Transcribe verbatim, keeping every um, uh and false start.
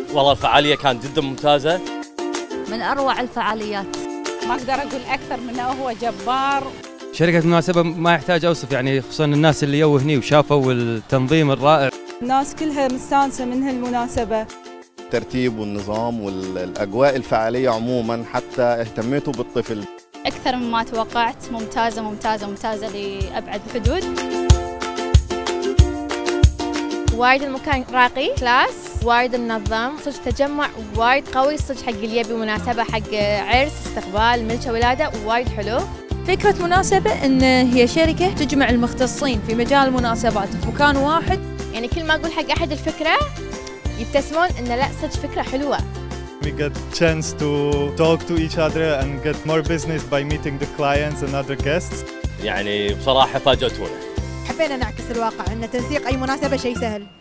والله الفعالية كانت جدا ممتازة، من أروع الفعاليات، ما أقدر أقول أكثر منه، هو جبار. شركة مناسبة ما يحتاج أوصف، يعني خصوصا الناس اللي يو هني وشافوا التنظيم الرائع. الناس كلها مستانسة من هالمناسبة. الترتيب والنظام والأجواء الفعالية عموما، حتى اهتميتوا بالطفل أكثر مما توقعت. ممتازة ممتازة ممتازة لأبعد الحدود. وايد المكان راقي كلاس، وايد منظم، صدق تجمع وايد قوي، صدق حق اللي يبي مناسبة حق عرس، استقبال، ملشة، ولادة، وايد حلو. فكرة مناسبة إن هي شركة تجمع المختصين في مجال المناسبات في مكان واحد. يعني كل ما أقول حق أحد الفكرة يبتسمون إن لا صدق فكرة حلوة. We get chance to talk to each other and get more business by meeting the clients and other guests. يعني بصراحة فاجأتونا. حبينا نعكس الواقع، أن تنسيق أي مناسبة شيء سهل.